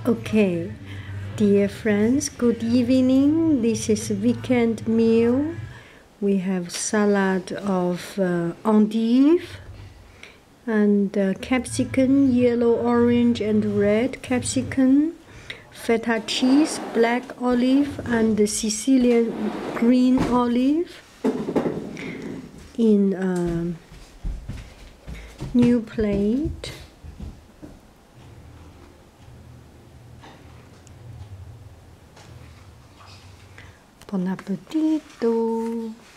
Okay, dear friends, good evening. This is weekend meal. We have salad of endive and capsicum, yellow, orange, and red capsicum, feta cheese, black olive, and the Sicilian green olive in a new plate. Buon appetito!